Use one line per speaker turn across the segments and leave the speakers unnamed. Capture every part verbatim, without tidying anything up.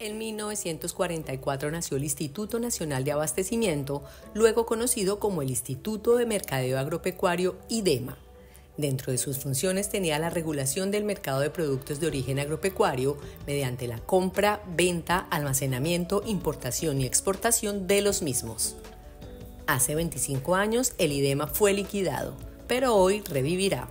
En mil novecientos cuarenta y cuatro nació el Instituto Nacional de Abastecimiento, luego conocido como el Instituto de Mercadeo Agropecuario IDEMA. Dentro de sus funciones tenía la regulación del mercado de productos de origen agropecuario mediante la compra, venta, almacenamiento, importación y exportación de los mismos. Hace veinticinco años el IDEMA fue liquidado, pero hoy revivirá.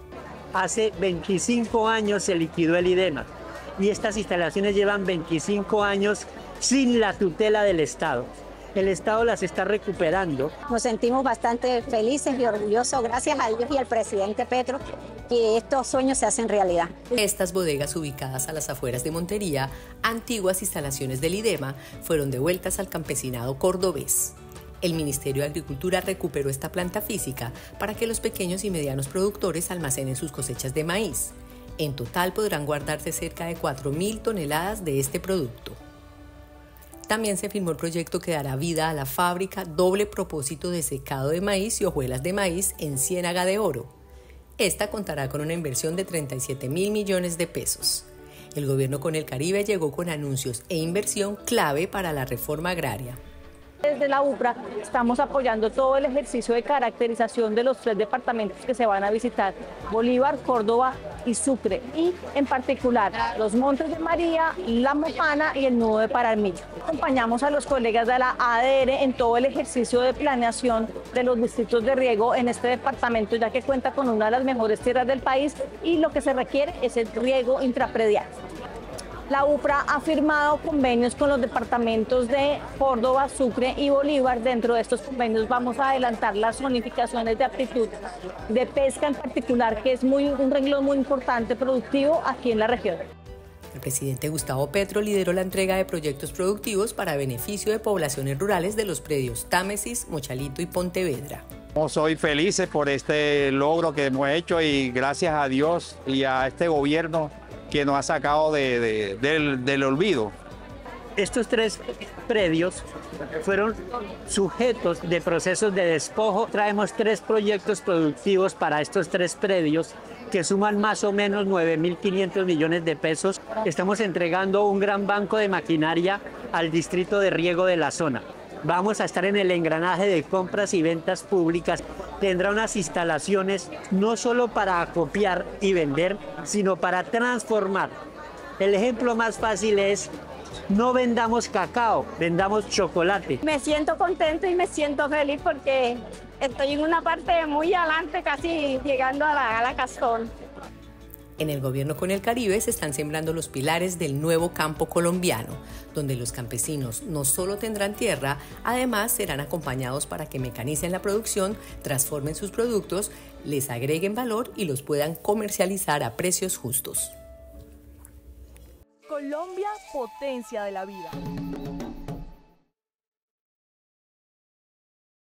Hace veinticinco años se liquidó el IDEMA y estas instalaciones llevan veinticinco años sin la tutela del Estado. El Estado las está recuperando.
Nos sentimos bastante felices y orgullosos, gracias a Dios y al presidente Petro, que estos sueños se hacen realidad.
Estas bodegas ubicadas a las afueras de Montería, antiguas instalaciones del IDEMA, fueron devueltas al campesinado cordobés. El Ministerio de Agricultura recuperó esta planta física para que los pequeños y medianos productores almacenen sus cosechas de maíz. En total podrán guardarse cerca de cuatro mil toneladas de este producto. También se firmó el proyecto que dará vida a la fábrica doble propósito de secado de maíz y hojuelas de maíz en Ciénaga de Oro. Esta contará con una inversión de treinta y siete mil millones de pesos. El gobierno con el Caribe llegó con anuncios e inversión clave para la reforma agraria.
Desde la UPRA estamos apoyando todo el ejercicio de caracterización de los tres departamentos que se van a visitar, Bolívar, Córdoba y Sucre, y en particular los Montes de María, La Mojana y el Nudo de Paramillo. Acompañamos a los colegas de la A D R en todo el ejercicio de planeación de los distritos de riego en este departamento, ya que cuenta con una de las mejores tierras del país y lo que se requiere es el riego intrapredial. La UPRA ha firmado convenios con los departamentos de Córdoba, Sucre y Bolívar. Dentro de estos convenios vamos a adelantar las zonificaciones de aptitud de pesca en particular, que es muy, un renglón muy importante productivo aquí en la región.
El presidente Gustavo Petro lideró la entrega de proyectos productivos para beneficio de poblaciones rurales de los predios Támesis, Mochalito y Pontevedra.
Soy feliz por este logro que hemos hecho y gracias a Dios y a este gobierno que nos ha sacado de, de, del, del olvido.
Estos tres predios fueron sujetos de procesos de despojo. Traemos tres proyectos productivos para estos tres predios que suman más o menos nueve mil quinientos millones de pesos. Estamos entregando un gran banco de maquinaria al distrito de riego de la zona. Vamos a estar en el engranaje de compras y ventas públicas. Tendrá unas instalaciones no solo para acopiar y vender, sino para transformar. El ejemplo más fácil es: no vendamos cacao, vendamos chocolate.
Me siento contento y me siento feliz porque estoy en una parte muy adelante, casi llegando a la, a la Castón.
En el gobierno con el Caribe se están sembrando los pilares del nuevo campo colombiano, donde los campesinos no solo tendrán tierra, además serán acompañados para que mecanicen la producción, transformen sus productos, les agreguen valor y los puedan comercializar a precios justos.
Colombia, potencia de la vida.